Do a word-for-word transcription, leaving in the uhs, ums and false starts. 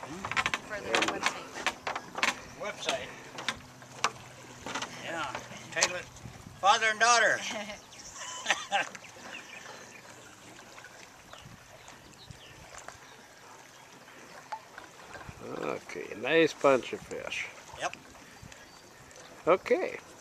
For their website. Website. Yeah. Title it Father and Daughter. Okay, nice bunch of fish. Yep. Okay.